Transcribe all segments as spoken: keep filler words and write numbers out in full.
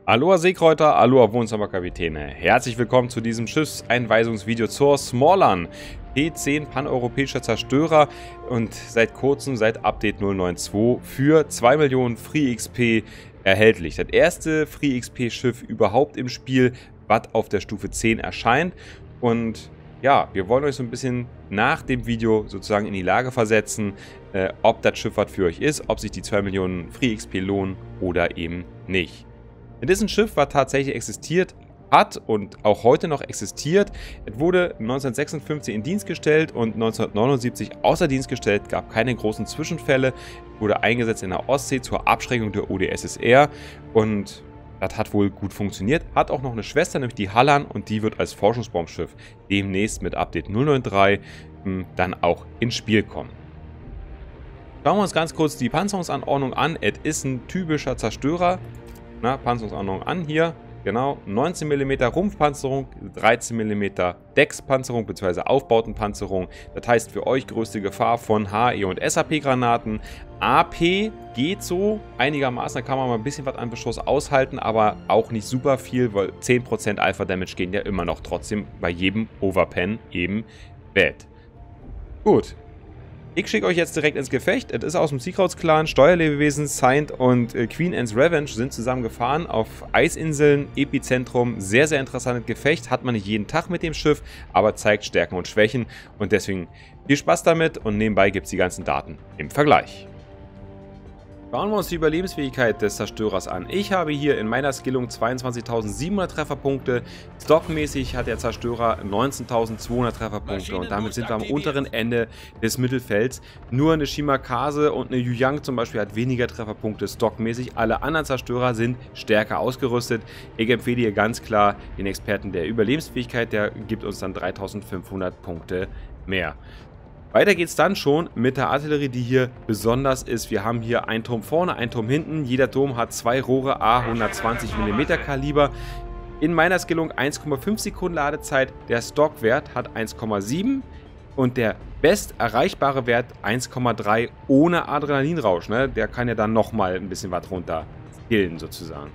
Aloha Seekräuter, Aloha Wohnzimmerkapitäne. Herzlich willkommen zu diesem Schiffseinweisungsvideo zur Smallrun. P zehn paneuropäischer Zerstörer und seit kurzem, seit Update null neun zwei, für zwei Millionen Free X P erhältlich. Das erste Free X P Schiff überhaupt im Spiel, was auf der Stufe zehn erscheint. Und ja, wir wollen euch so ein bisschen nach dem Video sozusagen in die Lage versetzen, äh, ob das Schiff was für euch ist, ob sich die zwei Millionen Free X P lohnen oder eben nicht. Das ist ein Schiff, was tatsächlich existiert hat und auch heute noch existiert. Es wurde neunzehnhundertsechsundfünfzig in Dienst gestellt und neunzehnhundertneunundsiebzig außer Dienst gestellt. Gab keine großen Zwischenfälle. Wurde eingesetzt in der Ostsee zur Abschreckung der O D S S R und das hat wohl gut funktioniert. Hat auch noch eine Schwester, nämlich die Hallan, und die wird als Forschungsbaumschiff demnächst mit Update null neun drei mh, dann auch ins Spiel kommen. Schauen wir uns ganz kurz die Panzerungsanordnung an. Es ist ein typischer Zerstörer. Na, Panzerungsanordnung an hier, genau, neunzehn Millimeter Rumpfpanzerung, dreizehn Millimeter Deckspanzerung bzw. Aufbautenpanzerung. Das heißt für euch größte Gefahr von H E und S A P-Granaten. A P geht so, einigermaßen, da kann man mal ein bisschen was an Beschuss aushalten, aber auch nicht super viel, weil zehn Prozent Alpha Damage gehen ja immer noch trotzdem bei jedem Overpen eben Bett. Gut. Ich schicke euch jetzt direkt ins Gefecht. Es ist aus dem Seakrauts-Clan. Steuerlebewesen, Saint und äh, Queen Anne's Revenge sind zusammen gefahren auf Eisinseln, Epizentrum. Sehr, sehr interessantes Gefecht. Hat man nicht jeden Tag mit dem Schiff, aber zeigt Stärken und Schwächen. Und deswegen viel Spaß damit und nebenbei gibt es die ganzen Daten im Vergleich. Schauen wir uns die Überlebensfähigkeit des Zerstörers an. Ich habe hier in meiner Skillung zweiundzwanzigtausendsiebenhundert Trefferpunkte. Stockmäßig hat der Zerstörer neunzehntausendzweihundert Trefferpunkte und damit sind wir am unteren Ende des Mittelfelds. Nur eine Shimakase und eine Yuyang zum Beispiel hat weniger Trefferpunkte stockmäßig. Alle anderen Zerstörer sind stärker ausgerüstet. Ich empfehle hier ganz klar den Experten der Überlebensfähigkeit, der gibt uns dann dreitausendfünfhundert Punkte mehr. Weiter geht es dann schon mit der Artillerie, die hier besonders ist. Wir haben hier einen Turm vorne, einen Turm hinten. Jeder Turm hat zwei Rohre A hundertzwanzig Millimeter Kaliber. In meiner Skillung eins Komma fünf Sekunden Ladezeit. Der Stockwert hat eins Komma sieben und der best erreichbare Wert eins Komma drei ohne Adrenalinrausch. Ne? Der kann ja dann nochmal ein bisschen was runter skillen sozusagen.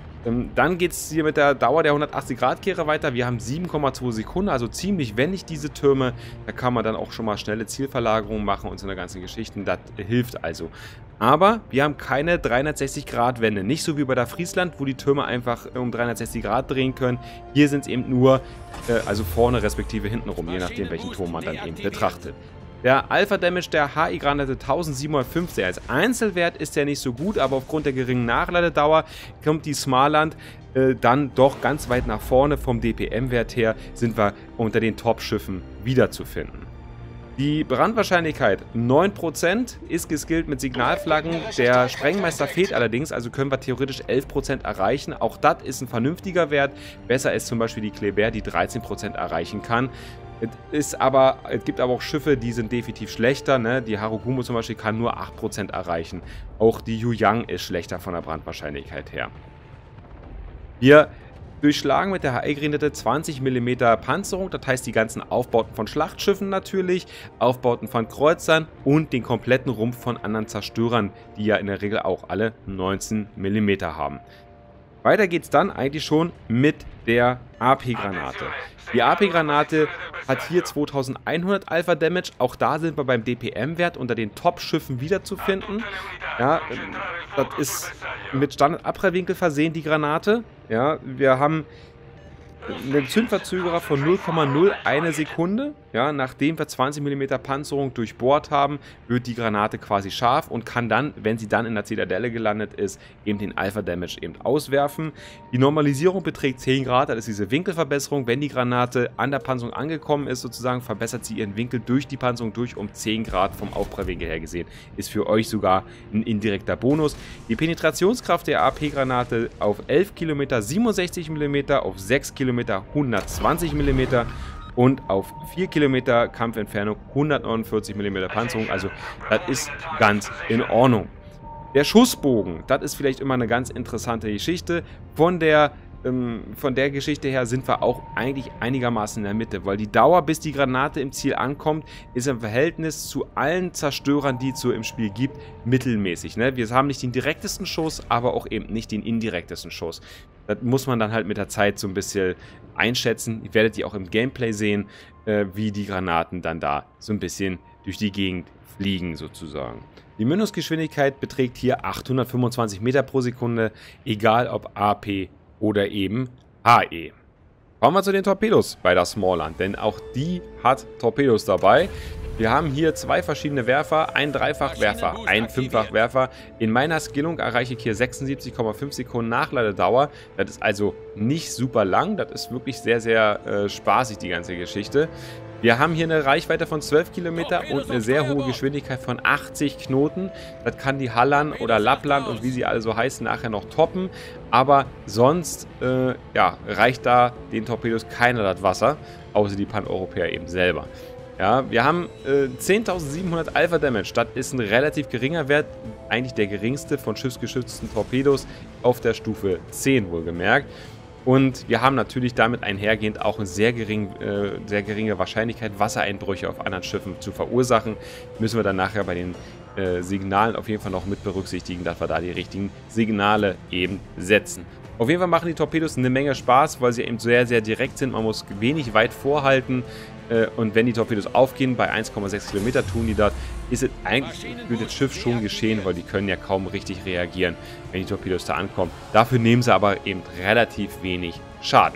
Dann geht es hier mit der Dauer der hundertachtzig Grad Kehre weiter. Wir haben sieben Komma zwei Sekunden, also ziemlich wendig diese Türme. Da kann man dann auch schon mal schnelle Zielverlagerungen machen und so eine ganze Geschichten. Das hilft also. Aber wir haben keine dreihundertsechzig Grad Wende. Nicht so wie bei der Friesland, wo die Türme einfach um dreihundertsechzig Grad drehen können. Hier sind es eben nur, äh, also vorne respektive hinten rum, je nachdem welchen Turm man dann eben betrachtet. Der Alpha Damage der H I-Granate eintausendsiebenhundertfünfzig. Als Einzelwert ist der nicht so gut, aber aufgrund der geringen Nachladedauer kommt die Smarland äh, dann doch ganz weit nach vorne. Vom D P M-Wert her sind wir unter den Top-Schiffen wiederzufinden. Die Brandwahrscheinlichkeit neun Prozent ist geskillt mit Signalflaggen. Der Sprengmeister fehlt allerdings, also können wir theoretisch elf Prozent erreichen. Auch das ist ein vernünftiger Wert. Besser ist zum Beispiel die Kleber, die dreizehn Prozent erreichen kann. Es, ist aber, es gibt aber auch Schiffe, die sind definitiv schlechter. Ne? Die Harugumo zum Beispiel kann nur acht Prozent erreichen. Auch die Yuyang ist schlechter von der Brandwahrscheinlichkeit her. Wir durchschlagen mit der H I-Granate zwanzig Millimeter Panzerung, das heißt die ganzen Aufbauten von Schlachtschiffen natürlich, Aufbauten von Kreuzern und den kompletten Rumpf von anderen Zerstörern, die ja in der Regel auch alle neunzehn Millimeter haben. Weiter geht es dann eigentlich schon mit der A P-Granate. Die A P-Granate hat hier zweitausendeinhundert Alpha Damage. Auch da sind wir beim D P M-Wert unter den Top-Schiffen wiederzufinden. Ja, das ist mit Standard-Abprallwinkel versehen, die Granate. Ja, wir haben einen Zündverzögerer von null Komma null eins Sekunde. Ja, nachdem wir zwanzig Millimeter Panzerung durchbohrt haben, wird die Granate quasi scharf und kann dann, wenn sie dann in der Zitadelle gelandet ist, eben den Alpha Damage eben auswerfen. Die Normalisierung beträgt zehn Grad, das ist diese Winkelverbesserung. Wenn die Granate an der Panzerung angekommen ist, sozusagen, verbessert sie ihren Winkel durch die Panzerung durch um zehn Grad vom Aufprallwinkel her gesehen. Ist für euch sogar ein indirekter Bonus. Die Penetrationskraft der A P-Granate auf elf Kilometer siebenundsechzig Millimeter, auf sechs Kilometer hundertzwanzig Millimeter und auf vier Kilometer Kampfentfernung hundertneunundvierzig Millimeter Panzerung. Also das ist ganz in Ordnung. Der Schussbogen, das ist vielleicht immer eine ganz interessante Geschichte. Von der ähm, von der Geschichte her sind wir auch eigentlich einigermaßen in der Mitte, weil die Dauer, bis die Granate im Ziel ankommt, ist im Verhältnis zu allen Zerstörern, die es so im Spiel gibt, mittelmäßig. Ne? Wir haben nicht den direktesten Schuss, aber auch eben nicht den indirektesten Schuss. Das muss man dann halt mit der Zeit so ein bisschen einschätzen. Ihr werdet die auch im Gameplay sehen, äh, wie die Granaten dann da so ein bisschen durch die Gegend fliegen sozusagen. Die Mündungsgeschwindigkeit beträgt hier achthundertfünfundzwanzig Meter pro Sekunde, egal ob A P oder eben H E. Kommen wir zu den Torpedos bei der Smallland, denn auch die hat Torpedos dabei. Wir haben hier zwei verschiedene Werfer, ein Dreifachwerfer, ein Fünffachwerfer. In meiner Skillung erreiche ich hier sechsundsiebzig Komma fünf Sekunden Nachladedauer. Das ist also nicht super lang, das ist wirklich sehr, sehr äh, spaßig, die ganze Geschichte. Wir haben hier eine Reichweite von zwölf Kilometer und eine sehr hohe Geschwindigkeit von achtzig Knoten. Das kann die Halland oder Lappland und wie sie alle so heißen nachher noch toppen. Aber sonst äh, ja, reicht da den Torpedos keiner das Wasser, außer die Pan-Europäer eben selber. Ja, wir haben äh, zehntausendsiebenhundert Alpha Damage. Das ist ein relativ geringer Wert, eigentlich der geringste von schiffsgeschützten Torpedos auf der Stufe zehn wohlgemerkt. Und wir haben natürlich damit einhergehend auch eine sehr, gering, äh, sehr geringe Wahrscheinlichkeit, Wassereinbrüche auf anderen Schiffen zu verursachen. Müssen wir dann nachher bei den äh, Signalen auf jeden Fall noch mit berücksichtigen, dass wir da die richtigen Signale eben setzen. Auf jeden Fall machen die Torpedos eine Menge Spaß, weil sie eben sehr, sehr direkt sind. Man muss wenig weit vorhalten. Äh, und wenn die Torpedos aufgehen, bei eins Komma sechs Kilometer tun die das, ist es eigentlich für das Schiff schon geschehen, weil die können ja kaum richtig reagieren, wenn die Torpedos da ankommen. Dafür nehmen sie aber eben relativ wenig Schaden.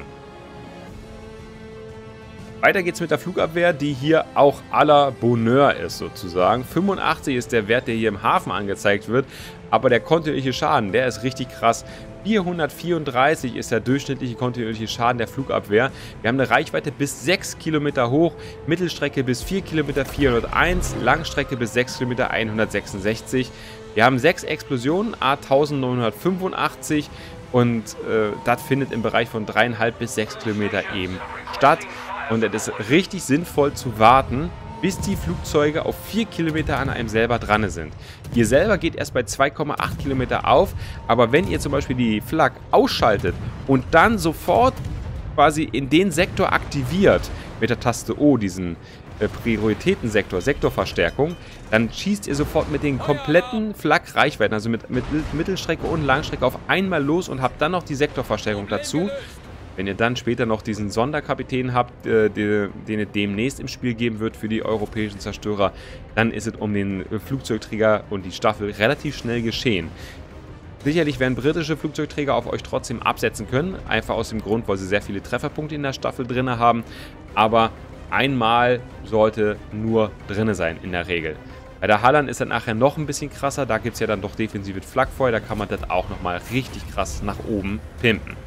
Weiter geht's mit der Flugabwehr, die hier auch à la Bonheur ist sozusagen. fünfundachtzig ist der Wert, der hier im Hafen angezeigt wird, aber der kontinuierliche Schaden, der ist richtig krass. vierhundertvierunddreißig ist der durchschnittliche kontinuierliche Schaden der Flugabwehr. Wir haben eine Reichweite bis sechs Kilometer hoch, Mittelstrecke bis vier Kilometer vierhunderteins, Langstrecke bis sechs Kilometer hundertsechsundsechzig. Wir haben sechs Explosionen, A eintausendneunhundertfünfundachtzig und äh, das findet im Bereich von dreieinhalb bis sechs Kilometer eben statt. Und es ist richtig sinnvoll zu warten, bis die Flugzeuge auf vier Kilometer an einem selber dran sind. Ihr selber geht erst bei zwei Komma acht Kilometer auf, aber wenn ihr zum Beispiel die Flak ausschaltet und dann sofort quasi in den Sektor aktiviert, mit der Taste O, diesen äh, Prioritätensektor, Sektorverstärkung, dann schießt ihr sofort mit den kompletten Flak-Reichweiten, also mit, mit Mittelstrecke und Langstrecke auf einmal los und habt dann noch die Sektorverstärkung dazu. Wenn ihr dann später noch diesen Sonderkapitän habt, äh, die, den es demnächst im Spiel geben wird für die europäischen Zerstörer, dann ist es um den Flugzeugträger und die Staffel relativ schnell geschehen. Sicherlich werden britische Flugzeugträger auf euch trotzdem absetzen können, einfach aus dem Grund, weil sie sehr viele Trefferpunkte in der Staffel drin haben, aber einmal sollte nur drin sein in der Regel. Bei der Halland ist das nachher noch ein bisschen krasser, da gibt es ja dann doch defensives Flakfeuer, da kann man das auch nochmal richtig krass nach oben pimpen.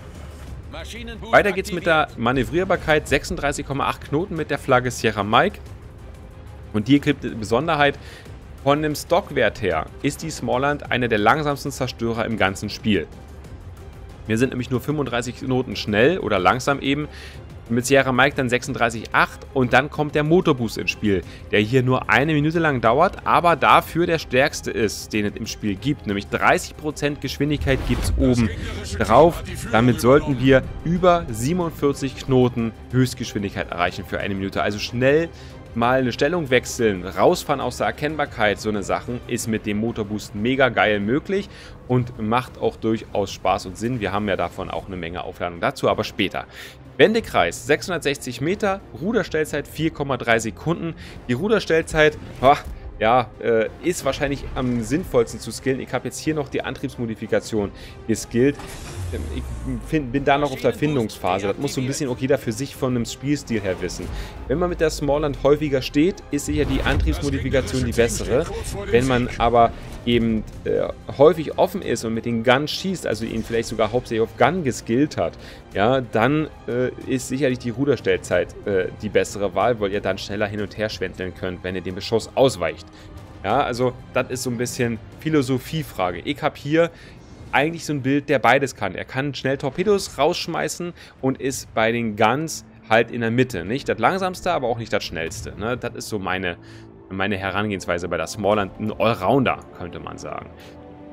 Weiter geht's mit der Manövrierbarkeit, sechsunddreißig Komma acht Knoten mit der Flagge Sierra Mike. Und hier gibt es eine Besonderheit, von dem Stockwert her ist die Smallland einer der langsamsten Zerstörer im ganzen Spiel. Wir sind nämlich nur fünfunddreißig Knoten schnell oder langsam eben, mit Sierra Mike dann sechsunddreißig Komma acht und dann kommt der Motorboost ins Spiel, der hier nur eine Minute lang dauert, aber dafür der stärkste ist, den es im Spiel gibt, nämlich dreißig Prozent Geschwindigkeit gibt es oben drauf. Damit sollten wir über siebenundvierzig Knoten Höchstgeschwindigkeit erreichen für eine Minute, also schnell mal eine Stellung wechseln, rausfahren aus der Erkennbarkeit, so eine Sachen ist mit dem Motorboost mega geil möglich und macht auch durchaus Spaß und Sinn. Wir haben ja davon auch eine Menge Aufladung dazu, aber später. Wendekreis sechshundertsechzig Meter, Ruderstellzeit vier Komma drei Sekunden. Die Ruderstellzeit, boah, ja, äh, ist wahrscheinlich am sinnvollsten zu skillen. Ich habe jetzt hier noch die Antriebsmodifikation geskillt. Ich find, bin da noch auf der Findungsphase. Das muss so ein bisschen auch jeder für sich von einem Spielstil her wissen. Wenn man mit der Smallland häufiger steht, ist sicher die Antriebsmodifikation die bessere. Wenn man aber eben äh, häufig offen ist und mit den Guns schießt, also ihn vielleicht sogar hauptsächlich auf Gun geskillt hat, ja, dann äh, ist sicherlich die Ruderstellzeit äh, die bessere Wahl, weil ihr dann schneller hin und her schwendeln könnt, wenn ihr dem Beschuss ausweicht. Ja, also das ist so ein bisschen Philosophiefrage. Ich habe hier eigentlich so ein Bild, der beides kann. Er kann schnell Torpedos rausschmeißen und ist bei den Guns halt in der Mitte. Nicht das langsamste, aber auch nicht das schnellste. Ne? Das ist so meine, meine Herangehensweise bei der Smallland. Ein Allrounder, könnte man sagen.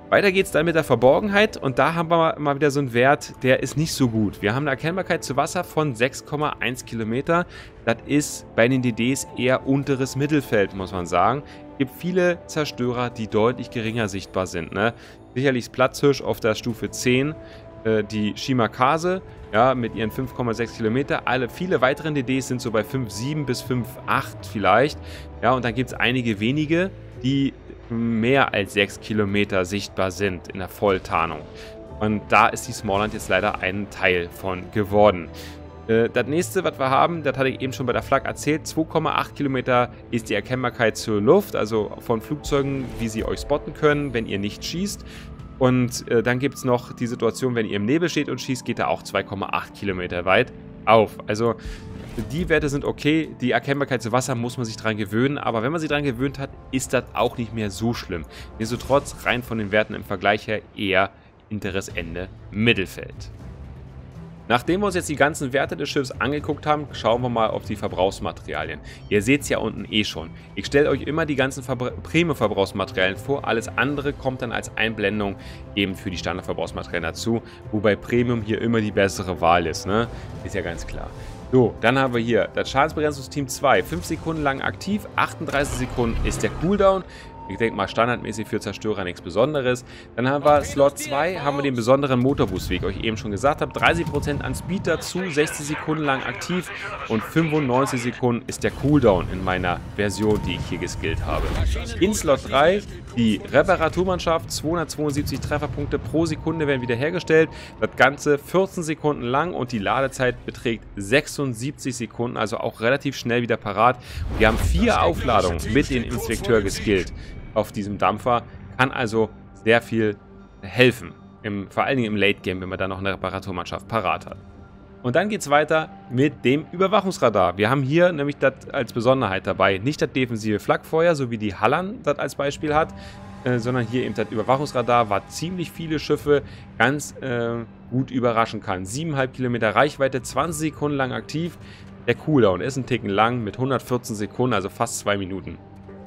Weiter geht es dann mit der Verborgenheit und da haben wir mal wieder so einen Wert, der ist nicht so gut. Wir haben eine Erkennbarkeit zu Wasser von sechs Komma eins Kilometer. Das ist bei den D Ds eher unteres Mittelfeld, muss man sagen. Es gibt viele Zerstörer, die deutlich geringer sichtbar sind. Ne? Sicherlich ist Platzhirsch auf der Stufe zehn, äh, die Shimakaze, ja, mit ihren fünf Komma sechs Kilometer. Alle, viele weitere D Ds sind so bei fünf Komma sieben bis fünf Komma acht vielleicht. Ja, und dann gibt es einige wenige, die mehr als sechs Kilometer sichtbar sind in der Volltarnung. Und da ist die Smallland jetzt leider ein Teil von geworden. Äh, das nächste, was wir haben, das hatte ich eben schon bei der Flak erzählt, zwei Komma acht Kilometer ist die Erkennbarkeit zur Luft, also von Flugzeugen, wie sie euch spotten können, wenn ihr nicht schießt. Und äh, dann gibt es noch die Situation, wenn ihr im Nebel steht und schießt, geht er auch zwei Komma acht Kilometer weit auf. Also die Werte sind okay, die Erkennbarkeit zu Wasser muss man sich dran gewöhnen, aber wenn man sich dran gewöhnt hat, ist das auch nicht mehr so schlimm. Nichtsdestotrotz rein von den Werten im Vergleich her eher Interesseende Mittelfeld. Nachdem wir uns jetzt die ganzen Werte des Schiffs angeguckt haben, schauen wir mal auf die Verbrauchsmaterialien. Ihr seht es ja unten eh schon. Ich stelle euch immer die ganzen Premium-Verbrauchsmaterialien vor, alles andere kommt dann als Einblendung eben für die Standardverbrauchsmaterialien dazu, wobei Premium hier immer die bessere Wahl ist, ne? Ist ja ganz klar. So, dann haben wir hier das Schadensbegrenzungsteam zwei, fünf Sekunden lang aktiv, achtunddreißig Sekunden ist der Cooldown. Ich denke mal standardmäßig für Zerstörer nichts Besonderes. Dann haben wir Slot zwei, haben wir den besonderen Motorboost, wie ich euch eben schon gesagt habe. dreißig Prozent an Speed dazu, sechzig Sekunden lang aktiv und fünfundneunzig Sekunden ist der Cooldown in meiner Version, die ich hier geskillt habe. In Slot drei die Reparaturmannschaft, zweihundertzweiundsiebzig Trefferpunkte pro Sekunde werden wiederhergestellt. Das Ganze vierzehn Sekunden lang und die Ladezeit beträgt sechsundsiebzig Sekunden, also auch relativ schnell wieder parat. Wir haben vier Aufladungen mit dem Inspekteur geskillt auf diesem Dampfer, kann also sehr viel helfen, im, vor allen Dingen im Late Game, wenn man dann noch eine Reparaturmannschaft parat hat. Und dann geht es weiter mit dem Überwachungsradar. Wir haben hier nämlich das als Besonderheit dabei, nicht das defensive Flakfeuer, so wie die Halland das als Beispiel hat, äh, sondern hier eben das Überwachungsradar, was ziemlich viele Schiffe ganz äh, gut überraschen kann. sieben Komma fünf Kilometer Reichweite, zwanzig Sekunden lang aktiv. Der Cooldown ist ein Ticken lang mit hundertvierzehn Sekunden, also fast zwei Minuten.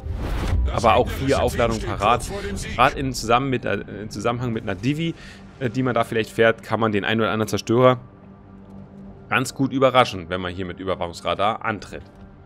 Aber auch vier Aufladungen parat. Gerade in, zusammen mit, äh, in Zusammenhang mit einer Divi, äh, die man da vielleicht fährt, kann man den einen oder anderen Zerstörer ganz gut überraschen, wenn man hier mit Überwachungsradar antritt.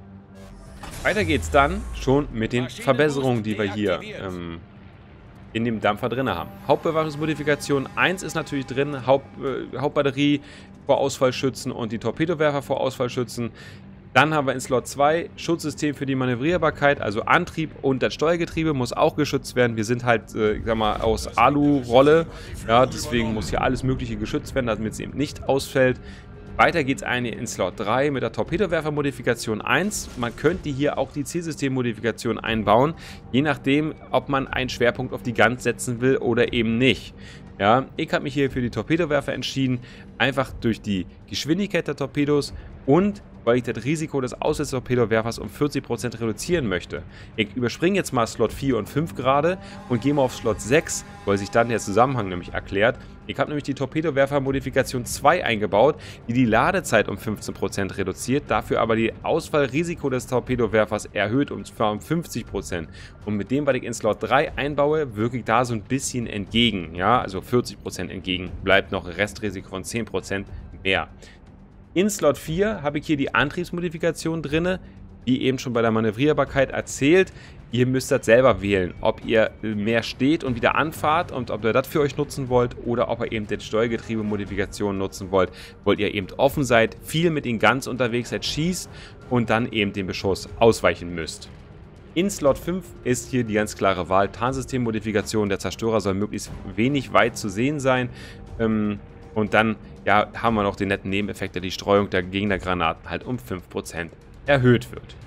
Weiter geht's dann schon mit den Verbesserungen, die wir hier ähm, in dem Dampfer drin haben. Hauptbewaffnungsmodifikation eins ist natürlich drin, Haupt, äh, Hauptbatterie vor Ausfallschützen und die Torpedowerfer vor Ausfallschützen. Dann haben wir in Slot zwei Schutzsystem für die Manövrierbarkeit, also Antrieb und das Steuergetriebe muss auch geschützt werden. Wir sind halt, äh, ich sag mal, aus Alu-Rolle, ja, deswegen muss hier alles Mögliche geschützt werden, damit es eben nicht ausfällt. Weiter geht es eine in Slot drei mit der Torpedowerfer-Modifikation eins. Man könnte hier auch die Zielsystem-Modifikation einbauen, je nachdem, ob man einen Schwerpunkt auf die Gans setzen will oder eben nicht. Ja, ich habe mich hier für die Torpedowerfer entschieden, einfach durch die Geschwindigkeit der Torpedos und weil ich das Risiko des Auswärtstorpedowerfers um vierzig Prozent reduzieren möchte. Ich überspringe jetzt mal Slot vier und fünf gerade und gehe mal auf Slot sechs, weil sich dann der Zusammenhang nämlich erklärt. Ich habe nämlich die Torpedowerfer-Modifikation zwei eingebaut, die die Ladezeit um fünfzehn Prozent reduziert, dafür aber die Ausfallrisiko des Torpedowerfers erhöht um fünfzig Prozent. Und mit dem, was ich in Slot drei einbaue, wirke ich da so ein bisschen entgegen. Ja, also vierzig Prozent entgegen, bleibt noch ein Restrisiko von zehn Prozent mehr. In Slot vier habe ich hier die Antriebsmodifikation drin, wie eben schon bei der Manövrierbarkeit erzählt. Ihr müsst das selber wählen, ob ihr mehr steht und wieder anfahrt und ob ihr das für euch nutzen wollt oder ob ihr eben die Steuergetriebe-Modifikation nutzen wollt, weil ihr eben offen seid, viel mit den Guns unterwegs seid, schießt und dann eben den Beschuss ausweichen müsst. In Slot fünf ist hier die ganz klare Wahl, Tarnsystem-Modifikation. Der Zerstörer soll möglichst wenig weit zu sehen sein. Ähm, Und dann ja, haben wir noch den netten Nebeneffekt, der die Streuung der Gegnergranaten halt um fünf Prozent erhöht wird.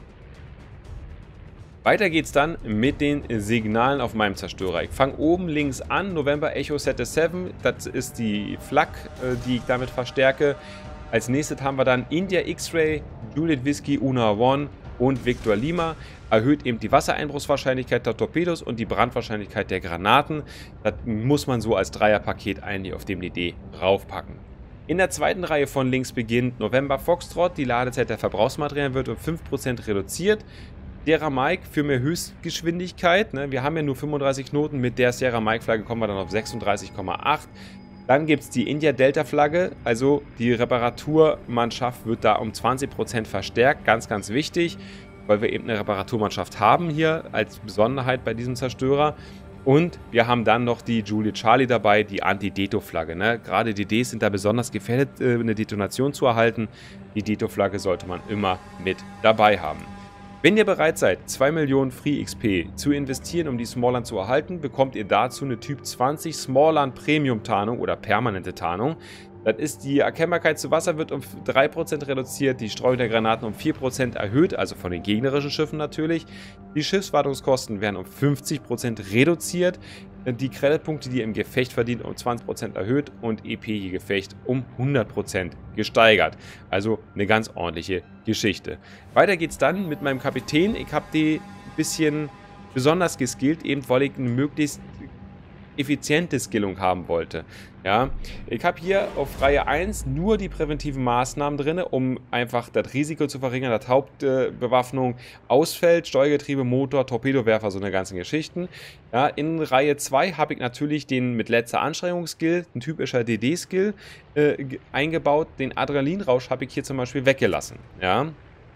Weiter geht's dann mit den Signalen auf meinem Zerstörer. Ich fange oben links an, November Echo Set sieben, das ist die Flak, die ich damit verstärke. Als nächstes haben wir dann India X-Ray, Juliet Whiskey Una One und Victor Lima. Erhöht eben die Wassereinbruchswahrscheinlichkeit der Torpedos und die Brandwahrscheinlichkeit der Granaten. Das muss man so als Dreierpaket eigentlich auf dem D D raufpacken. In der zweiten Reihe von links beginnt November Foxtrot. Die Ladezeit der Verbrauchsmaterialien wird um fünf Prozent reduziert. Sierra Mike für mehr Höchstgeschwindigkeit. Ne? Wir haben ja nur fünfunddreißig Knoten. Mit der Sierra Mike Flagge kommen wir dann auf sechsunddreißig Komma acht. Dann gibt es die India Delta Flagge. Also die Reparaturmannschaft wird da um zwanzig Prozent verstärkt. Ganz, ganz wichtig, weil wir eben eine Reparaturmannschaft haben hier als Besonderheit bei diesem Zerstörer. Und wir haben dann noch die Juliet Charlie dabei, die Anti-Deto-Flagge. Ne? Gerade die Ds sind da besonders gefährdet, eine Detonation zu erhalten. Die Deto-Flagge sollte man immer mit dabei haben. Wenn ihr bereit seid, zwei Millionen Free X P zu investieren, um die Smallland zu erhalten, bekommt ihr dazu eine Typ zwanzig Smallland Premium Tarnung oder permanente Tarnung. Das ist, die Erkennbarkeit zu Wasser wird um drei Prozent reduziert, die Streuung der Granaten um vier Prozent erhöht, also von den gegnerischen Schiffen natürlich. Die Schiffswartungskosten werden um fünfzig Prozent reduziert, die Creditpunkte, die ihr im Gefecht verdient, um zwanzig Prozent erhöht und E P je Gefecht um hundert Prozent gesteigert. Also eine ganz ordentliche Geschichte. Weiter geht's dann mit meinem Kapitän. Ich habe die ein bisschen besonders geskillt, eben weil ich eine möglichst effiziente Skillung haben wollte. Ja, ich habe hier auf Reihe eins nur die präventiven Maßnahmen drin, um einfach das Risiko zu verringern, dass Hauptbewaffnung ausfällt, Steuergetriebe, Motor, Torpedowerfer, so eine ganzen Geschichten. Ja, in Reihe zwei habe ich natürlich den mit letzter Anstrengung-Skill, ein typischer D D-Skill, äh, eingebaut. Den Adrenalinrausch habe ich hier zum Beispiel weggelassen. Ja.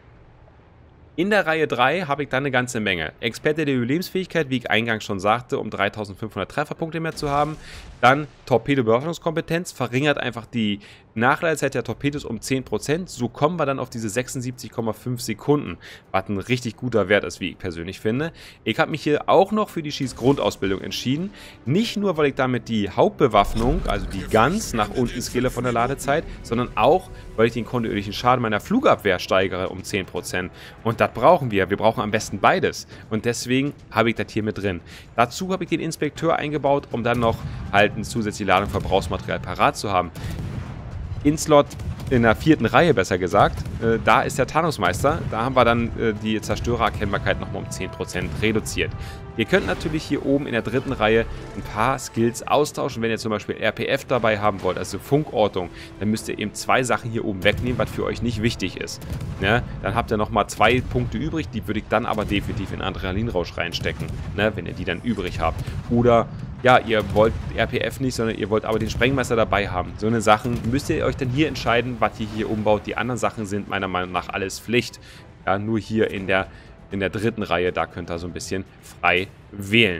In der Reihe drei habe ich dann eine ganze Menge. Experte der Überlebensfähigkeit, wie ich eingangs schon sagte, um dreitausendfünfhundert Trefferpunkte mehr zu haben. Dann Torpedo-Bewaffnungskompetenz, verringert einfach die Nachladezeit der Torpedos um zehn Prozent. So kommen wir dann auf diese sechsundsiebzig Komma fünf Sekunden, was ein richtig guter Wert ist, wie ich persönlich finde. Ich habe mich hier auch noch für die Schießgrundausbildung entschieden. Nicht nur, weil ich damit die Hauptbewaffnung, also die Guns, nach unten skille von der Ladezeit, sondern auch, weil ich den kontinuierlichen Schaden meiner Flugabwehr steigere um zehn Prozent. Und das brauchen wir. Wir brauchen am besten beides. Und deswegen habe ich das hier mit drin. Dazu habe ich den Inspekteur eingebaut, um dann noch halt eine zusätzliche Ladung Verbrauchsmaterial parat zu haben. In Slot in der vierten Reihe besser gesagt, äh, da ist der Tarnungsmeister. Da haben wir dann äh, die Zerstörererkennbarkeit nochmal um zehn Prozent reduziert. Ihr könnt natürlich hier oben in der dritten Reihe ein paar Skills austauschen. Wenn ihr zum Beispiel R P F dabei haben wollt, also Funkortung, dann müsst ihr eben zwei Sachen hier oben wegnehmen, was für euch nicht wichtig ist. Ne? Dann habt ihr nochmal zwei Punkte übrig, die würde ich dann aber definitiv in Adrenalinrausch reinstecken, ne? Wenn ihr die dann übrig habt. Oder ja, ihr wollt R P F nicht, sondern ihr wollt aber den Sprengmeister dabei haben. So eine Sachen müsst ihr euch dann hier entscheiden, was ihr hier umbaut. Die anderen Sachen sind meiner Meinung nach alles Pflicht. Ja, nur hier in der In der dritten Reihe, da könnt ihr so ein bisschen frei wählen.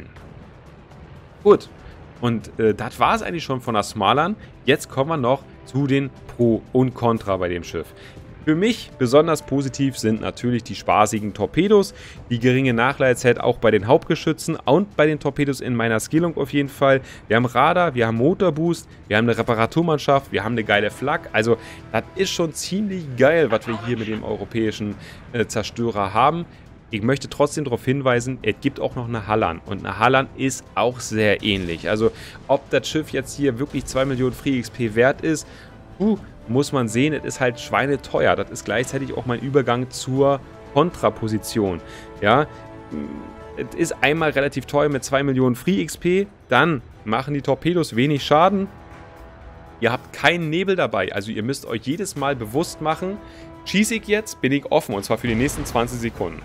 Gut, und äh, das war es eigentlich schon von der Smallland. Jetzt kommen wir noch zu den Pro und Contra bei dem Schiff. Für mich besonders positiv sind natürlich die spaßigen Torpedos, die geringe Nachladezeit auch bei den Hauptgeschützen und bei den Torpedos in meiner Skillung auf jeden Fall. Wir haben Radar, wir haben Motorboost, wir haben eine Reparaturmannschaft, wir haben eine geile Flak. Also das ist schon ziemlich geil, was wir hier mit dem europäischen äh, Zerstörer haben. Ich möchte trotzdem darauf hinweisen, es gibt auch noch eine Hallan. Und eine Hallan ist auch sehr ähnlich. Also ob das Schiff jetzt hier wirklich zwei Millionen Free X P wert ist, uh, muss man sehen. Es ist halt schweineteuer. Das ist gleichzeitig auch mein Übergang zur Kontraposition. Ja, es ist einmal relativ teuer mit zwei Millionen Free X P. Dann machen die Torpedos wenig Schaden. Ihr habt keinen Nebel dabei. Also ihr müsst euch jedes Mal bewusst machen, schieße ich jetzt, bin ich offen. Und zwar für die nächsten zwanzig Sekunden.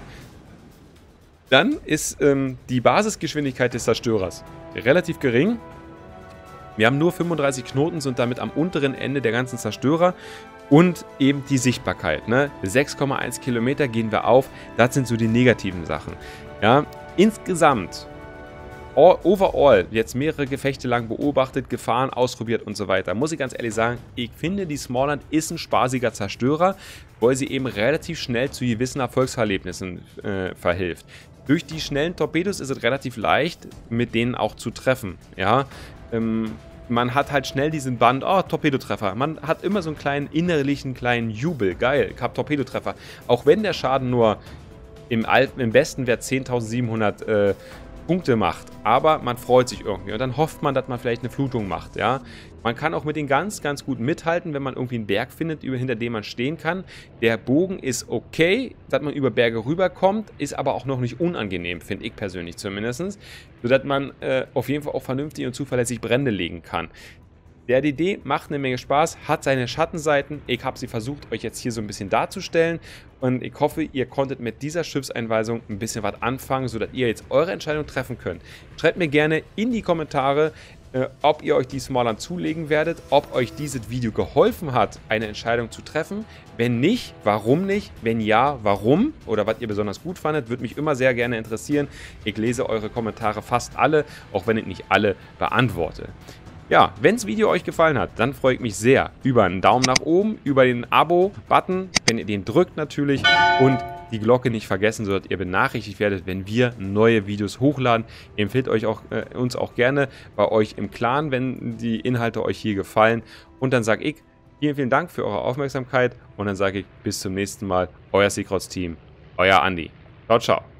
Dann ist ähm, die Basisgeschwindigkeit des Zerstörers relativ gering. Wir haben nur fünfunddreißig Knoten, sind damit am unteren Ende der ganzen Zerstörer. Und eben die Sichtbarkeit. Ne? sechs Komma eins Kilometer gehen wir auf. Das sind so die negativen Sachen. Ja? Insgesamt, all, overall, jetzt mehrere Gefechte lang beobachtet, gefahren, ausprobiert und so weiter. Muss ich ganz ehrlich sagen, ich finde, die Smallland ist ein spaßiger Zerstörer, weil sie eben relativ schnell zu gewissen Erfolgserlebnissen äh, verhilft. Durch die schnellen Torpedos ist es relativ leicht, mit denen auch zu treffen. Ja, ähm, man hat halt schnell diesen Band, oh, Torpedotreffer. Man hat immer so einen kleinen innerlichen kleinen Jubel. Geil, ich hab Torpedotreffer. Auch wenn der Schaden nur im, im besten Wert zehntausendsiebenhundert äh, Punkte macht, aber man freut sich irgendwie und dann hofft man, dass man vielleicht eine Flutung macht, ja. Man kann auch mit den ganz, ganz gut mithalten, wenn man irgendwie einen Berg findet, über, hinter dem man stehen kann. Der Bogen ist okay, dass man über Berge rüberkommt, ist aber auch noch nicht unangenehm, finde ich persönlich zumindest, sodass man äh, auf jeden Fall auch vernünftig und zuverlässig Brände legen kann. Der D D macht eine Menge Spaß, hat seine Schattenseiten. Ich habe sie versucht, euch jetzt hier so ein bisschen darzustellen. Und ich hoffe, ihr konntet mit dieser Schiffseinweisung ein bisschen was anfangen, sodass ihr jetzt eure Entscheidung treffen könnt. Schreibt mir gerne in die Kommentare, äh, ob ihr euch die Smaller zulegen werdet, ob euch dieses Video geholfen hat, eine Entscheidung zu treffen. Wenn nicht, warum nicht? Wenn ja, warum? Oder was ihr besonders gut fandet, würde mich immer sehr gerne interessieren. Ich lese eure Kommentare fast alle, auch wenn ich nicht alle beantworte. Ja, wenn das Video euch gefallen hat, dann freue ich mich sehr über einen Daumen nach oben, über den Abo-Button, wenn ihr den drückt natürlich, und die Glocke nicht vergessen, sodass ihr benachrichtigt werdet, wenn wir neue Videos hochladen. Empfehlt euch auch, äh, uns auch gerne bei euch im Clan, wenn die Inhalte euch hier gefallen. Und dann sage ich vielen, vielen Dank für eure Aufmerksamkeit und dann sage ich bis zum nächsten Mal. Euer Seacross Team, euer Andi. Ciao, ciao.